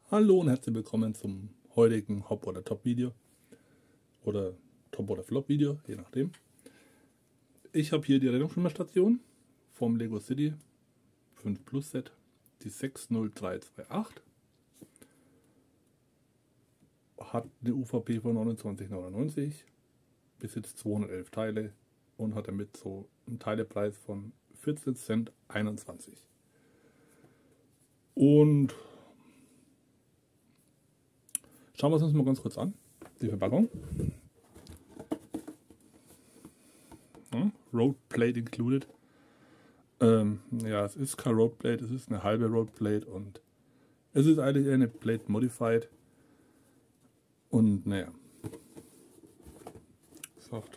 Hallo und herzlich willkommen zum heutigen Hop- oder Top-Video oder Top- oder Flop-Video, je nachdem. Ich habe hier die Rettungsschwimmerstation vom Lego City 5 Plus Set, die 60328. Hat eine UVP von 29,99, besitzt 211 Teile und hat damit so einen Teilepreis von 14 Cent 21. Und schauen wir uns mal ganz kurz an, die Verpackung. Ja, Road Plate included. Ja, es ist kein Road Plate, es ist eine halbe Road Plate und es ist eigentlich eher eine Plate Modified. Und naja, sagt,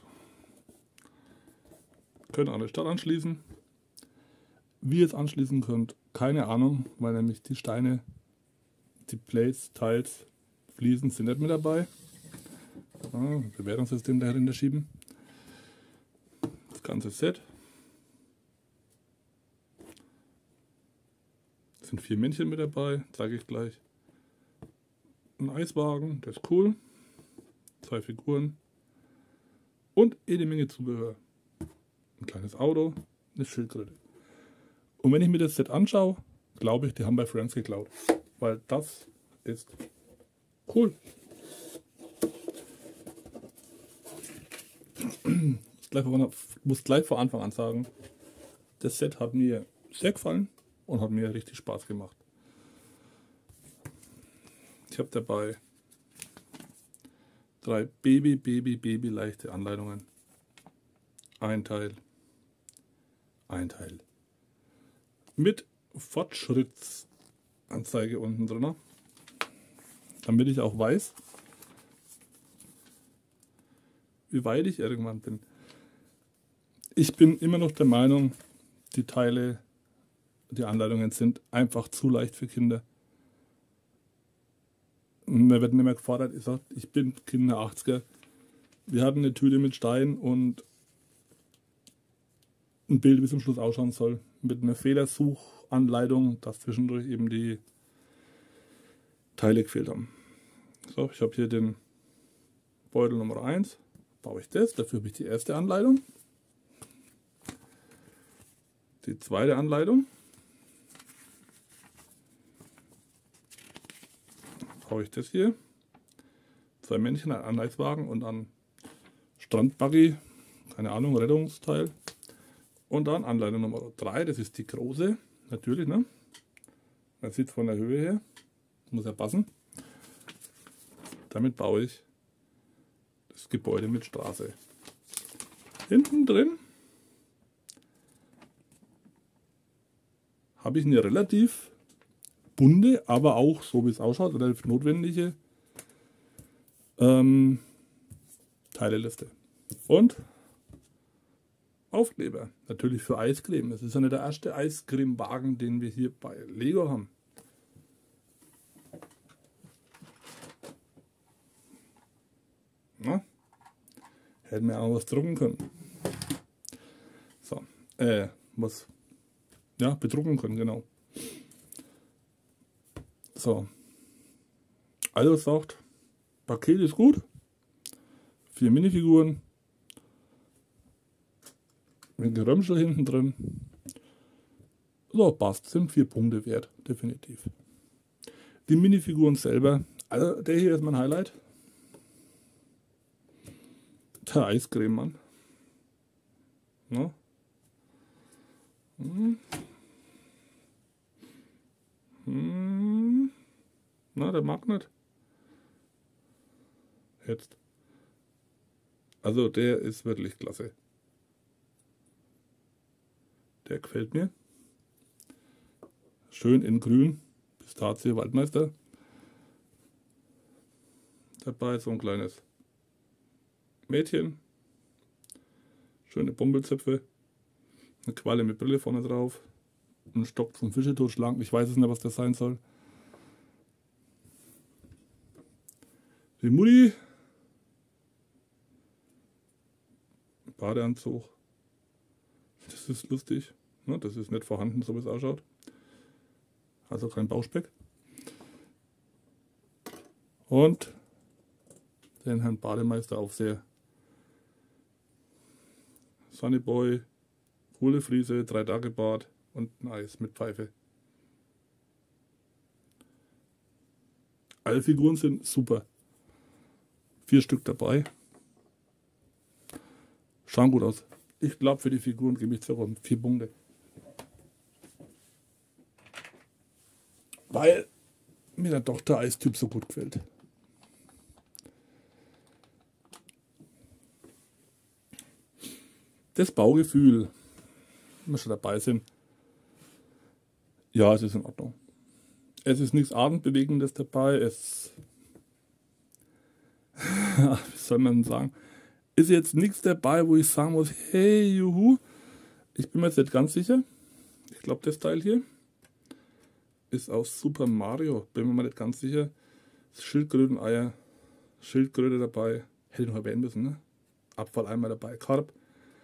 könnt ihr an der Stadt anschließen. Wie ihr es anschließen könnt, keine Ahnung, weil nämlich die Steine, die Plates, Teils, Fliesen sind nicht mit dabei. Ja, Bewertungssystem dahinter schieben. Das ganze Set. Es sind 4 Männchen mit dabei, zeige ich gleich. Ein Eiswagen, der ist cool. 2 Figuren. Und jede Menge Zubehör. Ein kleines Auto, eine Schildkröte. Und wenn ich mir das Set anschaue, glaube ich, die haben bei Friends geklaut. Weil das ist cool. Muss gleich vor Anfang an sagen, das Set hat mir sehr gefallen und hat mir richtig Spaß gemacht. Ich habe dabei 3 Baby leichte Anleitungen. Ein Teil. Mit Fortschrittsanzeige unten drin, damit ich auch weiß, wie weit ich irgendwann bin. Ich bin immer noch der Meinung, die Teile, die Anleitungen sind einfach zu leicht für Kinder. Mir wird nicht mehr gefordert, ich sage, ich bin Kinder 80er. Wir hatten eine Tüte mit Stein und ein Bild, wie es am Schluss ausschauen soll, mit einer Fehlersuchanleitung, dass zwischendurch eben die Teile gefehlt haben. So, ich habe hier den Beutel Nummer 1, baue ich das, dafür habe ich die erste Anleitung. Die zweite Anleitung. Baue ich das hier. 2 Männchen, ein Eiswagen und ein Strandbuggy, keine Ahnung, Rettungsteil. Und dann Anleitung Nummer 3, das ist die große, natürlich, ne? Man sieht von der Höhe her, muss ja passen. Damit baue ich das Gebäude mit Straße. Hinten drin habe ich eine relativ bunte, aber auch, so wie es ausschaut, relativ notwendige Teileliste. Und Aufkleber, natürlich für Eiscreme. Das ist ja nicht der erste Eiscremewagen, den wir hier bei Lego haben. Na? Hätten wir auch was drucken können. So, was? Ja, bedrucken können, genau. So, also sagt, Paket ist gut. 4 Minifiguren. Mit Gerömschel hinten drin. So, passt. Sind 4 Punkte wert, definitiv. Die Minifiguren selber, also der hier ist mein Highlight. Der Eiscreme-Mann. Ja. Na, der mag nicht. Jetzt. Also der ist wirklich klasse. Der gefällt mir. Schön in grün. Pistazie Waldmeister. Dabei so ein kleines Mädchen. Schöne Bombelzöpfe. Eine Qualle mit Brille vorne drauf. Ein Stock zum Fische totschlagen. Ich weiß es nicht, was das sein soll. Die Mutti. Badeanzug. Das ist lustig. Das ist nicht vorhanden, so wie es ausschaut. Also kein Bauchspeck. Und den Herrn Bademeister Aufseher. Sunnyboy, coole Friese, 3 Tage Bart und ein Eis mit Pfeife. Alle Figuren sind super. 4 Stück dabei. Schauen gut aus. Ich glaube, für die Figuren gebe ich sogar 4 Punkte. Weil mir dann doch der Eistyp so gut gefällt. Das Baugefühl, wenn wir schon dabei sind, ja, es ist in Ordnung. Es ist nichts Atembewegendes dabei, wie soll man sagen, ist jetzt nichts dabei, wo ich sagen muss, hey, juhu, ich bin mir jetzt nicht ganz sicher. Ich glaube, das Teil hier ist aus Super Mario, bin mir mal nicht ganz sicher. Schildkröteneier, Schildkröte dabei, hätte ich noch erwähnen müssen, ne? Abfalleimer dabei, Korb.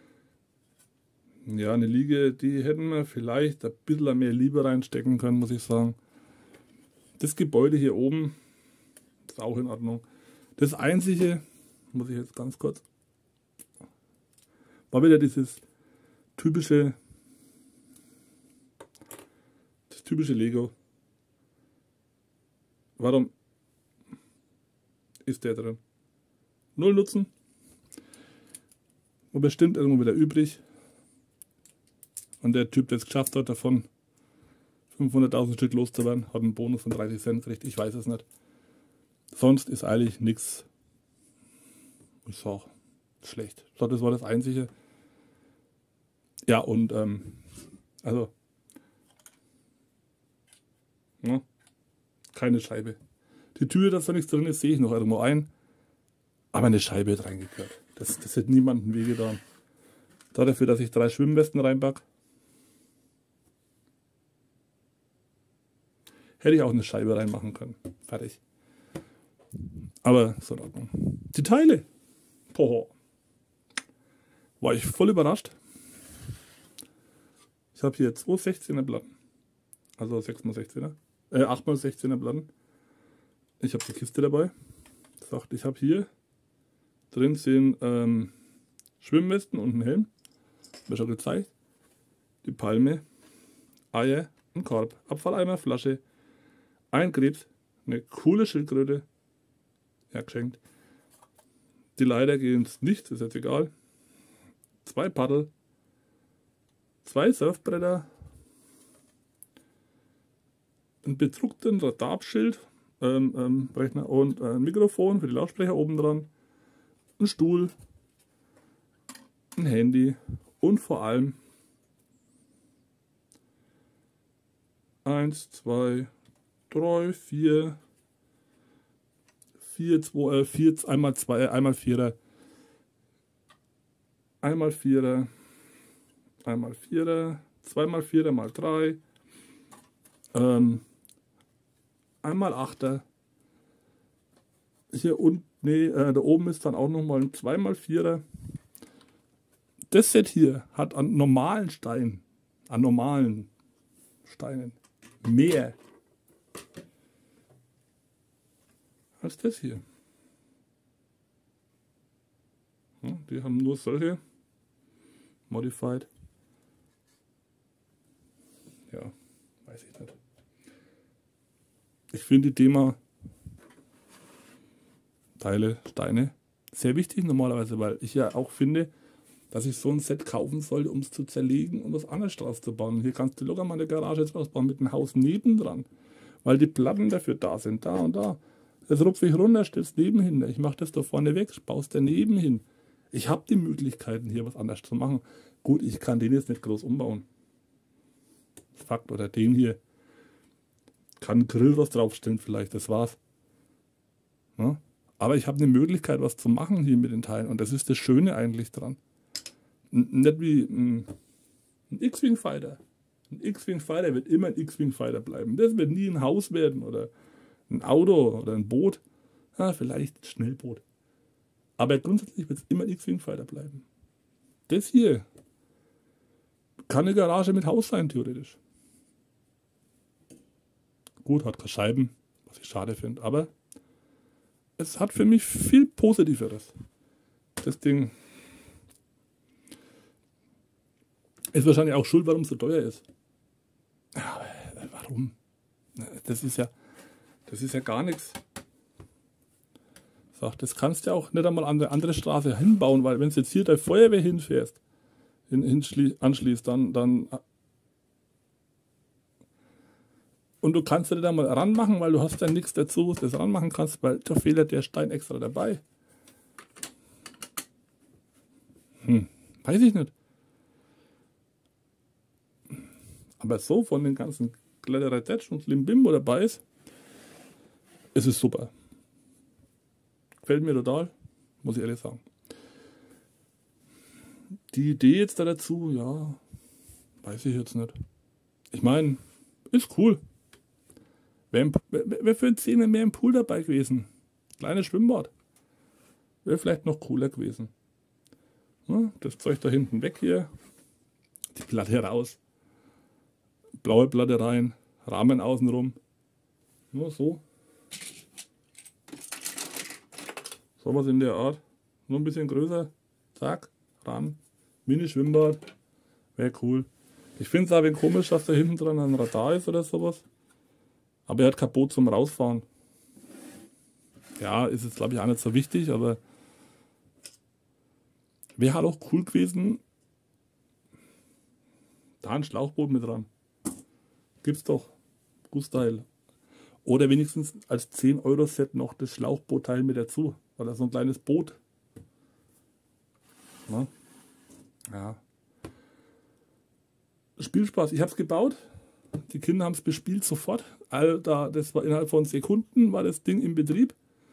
Ja, eine Liege, die hätten wir vielleicht ein bisschen mehr Liebe reinstecken können, muss ich sagen. Das Gebäude hier oben ist auch in Ordnung. Das Einzige, muss ich jetzt ganz kurz, war wieder das typische Lego. Warum ist der drin? Null Nutzen. Und bestimmt irgendwo wieder übrig. Und der Typ, der es geschafft hat, davon 500.000 Stück loszuwerden, hat einen Bonus von 30 Cent gekriegt. Ich weiß es nicht. Sonst ist eigentlich nichts. Ich sag, schlecht. So, das war das Einzige. Ja, und also ja, keine Scheibe. Die Tür, dass da nichts drin ist, sehe ich noch irgendwo ein. Aber eine Scheibe hat reingehört. Das hätte niemandem wehgetan. Dafür, dass ich 3 Schwimmwesten reinpacke, hätte ich auch eine Scheibe reinmachen können. Fertig. Aber ist in Ordnung. Die Teile. Poho. War ich voll überrascht. Ich habe hier 2 16er Platten. Also 6x16er. 8x16er Platten. Ich habe die Kiste dabei. Sagt, ich habe hier drin sind Schwimmwesten und ein Helm. Habe ich schon gezeigt. Die Palme, Eier, ein Korb, Abfalleimer, Flasche, ein Krebs, eine coole Schildkröte. Ja, geschenkt. Die Leiter gehen ins Nichts, ist jetzt egal. 2 Paddel, 2 Surfbretter, ein bedruckten Radarschild, Rechner und ein Mikrofon für die Lautsprecher oben dran, ein Stuhl, ein Handy und vor allem 1, 2, 3, 4, 4, einmal 2, einmal 4er, einmal 4er, einmal 4er, zweimal 4er mal 3, einmal 8er. Hier unten, da oben ist dann auch nochmal ein 2x4er. Das Set hier hat an normalen Steinen mehr als das hier. Ja, die haben nur solche Modified. Ja, weiß ich nicht. Ich finde die Thema Teile, Steine sehr wichtig normalerweise, weil ich ja auch finde, dass ich so ein Set kaufen sollte, um es zu zerlegen und was anderes draus zu bauen. Hier kannst du locker mal eine Garage jetzt ausbauen mit einem Haus nebendran, weil die Platten dafür da sind, da und da. Das rupfe ich runter, stell's neben hin. Ich mache das da vorne weg, baust daneben hin. Ich habe die Möglichkeiten, hier was anderes zu machen. Gut, ich kann den jetzt nicht groß umbauen. Fakt, oder den hier. Kann einen Grillrost draufstellen vielleicht, das war's. Ja? Aber ich habe eine Möglichkeit, was zu machen hier mit den Teilen. Und das ist das Schöne eigentlich dran. Nicht wie ein X-Wing Fighter. Ein X-Wing Fighter wird immer ein X-Wing Fighter bleiben. Das wird nie ein Haus werden oder ein Auto oder ein Boot. Ja, vielleicht ein Schnellboot. Aber grundsätzlich wird es immer ein X-Wing Fighter bleiben. Das hier kann eine Garage mit Haus sein, theoretisch. Gut, hat keine Scheiben, was ich schade finde, aber es hat für mich viel Positiveres. Das Ding ist wahrscheinlich auch schuld, warum es so teuer ist. Ja, warum? Das ist ja gar nichts. Sagt, das kannst du ja auch nicht einmal an der andere Straße hinbauen, weil wenn du jetzt hier der Feuerwehr hinfährst, anschließt, dann und du kannst dir da mal ranmachen, weil du hast ja nichts dazu, wo du das ranmachen kannst, weil da fehlt der Stein extra dabei. Weiß ich nicht. Aber so von den ganzen Kladderadatsch und Limbimbo dabei ist es super. Gefällt mir total, muss ich ehrlich sagen. Die Idee jetzt da dazu, ja, weiß ich jetzt nicht. Ich meine, ist cool. Wäre für ein Zehner mehr im Pool dabei gewesen. Kleines Schwimmbad. Wäre vielleicht noch cooler gewesen. Ja, das Zeug da hinten weg hier. Die Platte raus. Blaue Platte rein. Rahmen außenrum. Nur so. Sowas in der Art. Nur ein bisschen größer. Zack. Rahmen. Mini-Schwimmbad. Wäre cool. Ich finde es auch ein wenig komisch, dass da hinten dran ein Radar ist oder sowas. Aber er hat kein Boot zum Rausfahren. Ja, ist jetzt glaube ich auch nicht so wichtig, aber wäre halt auch cool gewesen. Da ein Schlauchboot mit dran. Gibt's doch. Gutsteil. Oder wenigstens als 10-Euro-Set noch das Schlauchbootteil mit dazu. Oder so ein kleines Boot. Na? Ja. Spielspaß. Ich habe es gebaut. Die Kinder haben es bespielt sofort. Alter, das war innerhalb von Sekunden war das Ding im Betrieb.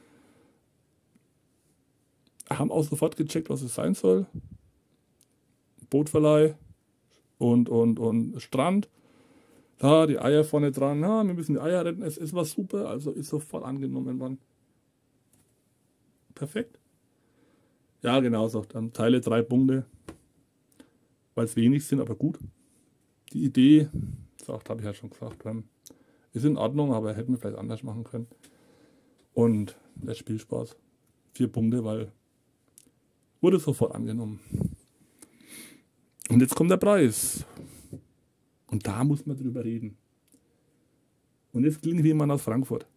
Haben auch sofort gecheckt, was es sein soll. Bootverleih und Strand. Da, die Eier vorne dran. Ja, wir müssen die Eier retten. Es war super, also ist sofort angenommen worden. Perfekt. Ja, genau, sagt dann Teile 3 Punkte. Weil es wenig sind, aber gut. Die Idee, sagt, habe ich ja schon gesagt, ist in Ordnung, aber hätten wir vielleicht anders machen können. Und der Spielspaß. 4 Punkte, weil wurde sofort angenommen. Und jetzt kommt der Preis. Und da muss man drüber reden. Und jetzt klingt wie jemand aus Frankfurt.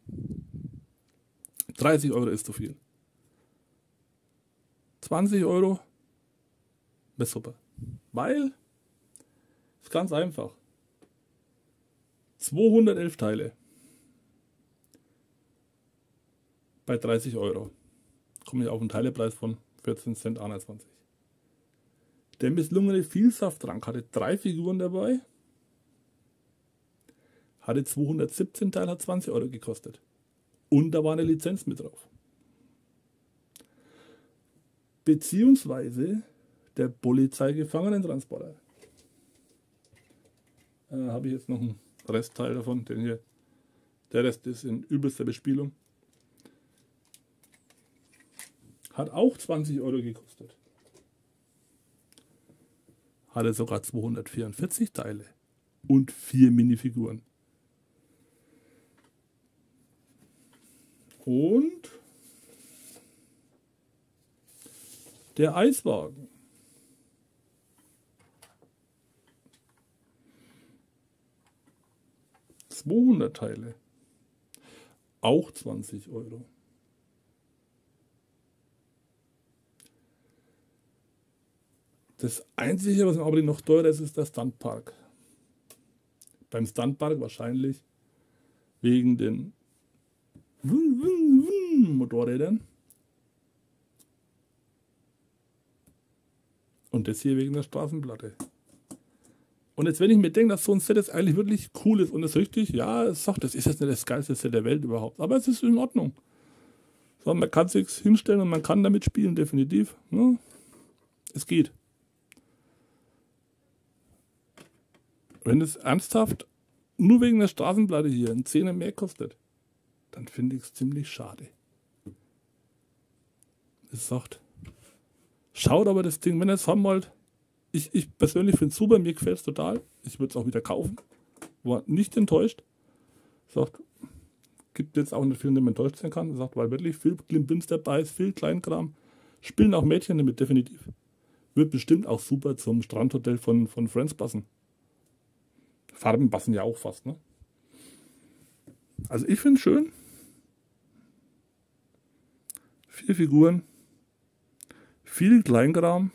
30 Euro ist zu viel. 20 Euro wäre super. Weil, ist ganz einfach. 211 Teile. Bei 30 Euro. Komme ich auf einen Teilepreis von 14 Cent 21. Der misslungene Vielsafttrank hatte 3 Figuren dabei. Hatte 217 Teile, hat 20 Euro gekostet. Und da war eine Lizenz mit drauf. Beziehungsweise der Polizeigefangenentransporter. Habe ich jetzt noch einen Restteil davon, den hier. Der Rest ist in übelster Bespielung. Hat auch 20 Euro gekostet. Hatte sogar 244 Teile und 4 Minifiguren. Und der Eiswagen. ...200 Teile. Auch 20 Euro. Das Einzige, was aber noch teurer ist, ist der Stuntpark. Beim Stuntpark wahrscheinlich wegen den Motorrädern. Und das hier wegen der Straßenplatte. Und jetzt, wenn ich mir denke, dass so ein Set jetzt eigentlich wirklich cool ist und es richtig, ja, es sagt, das ist jetzt nicht das geilste Set der Welt überhaupt, aber es ist in Ordnung. So, man kann sich hinstellen und man kann damit spielen, definitiv. Ja, es geht. Wenn es ernsthaft nur wegen der Straßenplatte hier ein Zehner mehr kostet, dann finde ich es ziemlich schade. Es sagt, schaut aber das Ding, wenn ihr es haben wollt, ich persönlich finde es super, mir gefällt es total. Ich würde es auch wieder kaufen. War nicht enttäuscht. Sagt, gibt jetzt auch nicht viel, dem man enttäuscht sein kann. Er sagt, weil wirklich viel Klimbims dabei ist, viel Kleinkram. Spielen auch Mädchen damit, definitiv. Wird bestimmt auch super zum Strandhotel von Friends passen. Farben passen ja auch fast, ne? Also ich finde es schön. 4 Figuren. Viel Kleinkram.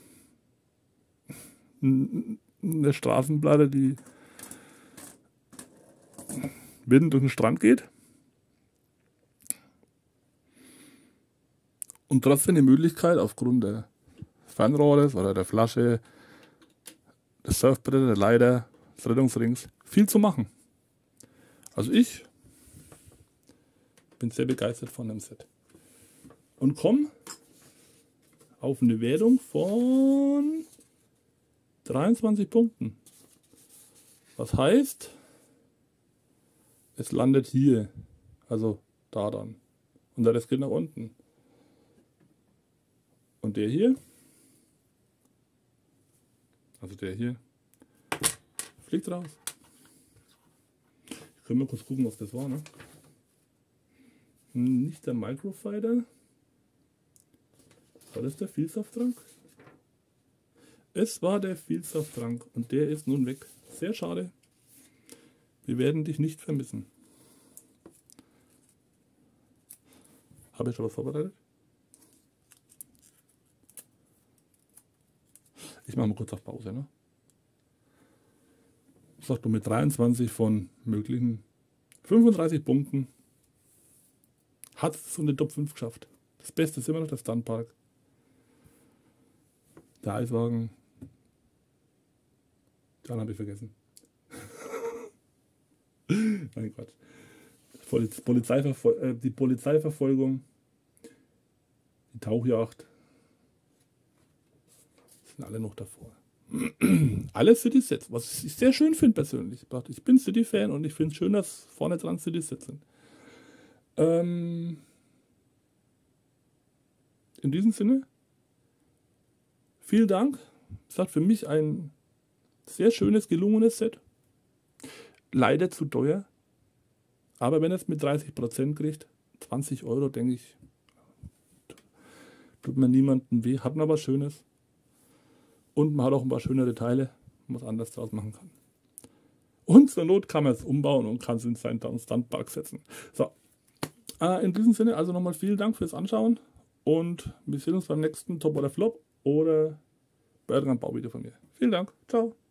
Eine Straßenplatte, die mitten durch den Strand geht. Und trotzdem die Möglichkeit, aufgrund des Fernrohres oder der Flasche, des Surfbretts, der Leiter, des Rettungsrings, viel zu machen. Also ich bin sehr begeistert von dem Set. Und komme auf eine Wertung von 23 Punkten. Was heißt, es landet hier, also da dann. Und der Rest geht nach unten. Und der hier, also der hier, fliegt raus. Ich kann mal kurz gucken, was das war, ne? Nicht der Microfighter. War das der Vielsafttrank? Es war der Vielsafttrank und der ist nun weg. Sehr schade. Wir werden dich nicht vermissen. Habe ich schon was vorbereitet? Ich mache mal kurz auf Pause, ne? Sagt du, mit 23 von möglichen 35 Punkten hat es so eine Top 5 geschafft. Das Beste ist immer noch der Stuntpark. Der Eiswagen. Den habe ich vergessen. Nein, Quatsch. Die Polizeiverfolgung. Die Tauchjacht. Sind alle noch davor. Alle City-Sets, was ich sehr schön finde persönlich. Ich bin City-Fan und ich finde es schön, dass vorne dran City-Sets sind. In diesem Sinne, vielen Dank. Es hat für mich ein sehr schönes, gelungenes Set. Leider zu teuer. Aber wenn es mit 30% kriegt, 20 Euro, denke ich, tut mir niemandem weh. Hat man was Schönes. Und man hat auch ein paar schönere Teile, was anders draus machen kann. Und zur Not kann man es umbauen und kann es in seinen Stuntpark setzen. So, in diesem Sinne also nochmal vielen Dank fürs Anschauen und wir sehen uns beim nächsten Top oder Flop oder Bergam Bau wieder von mir. Vielen Dank, ciao.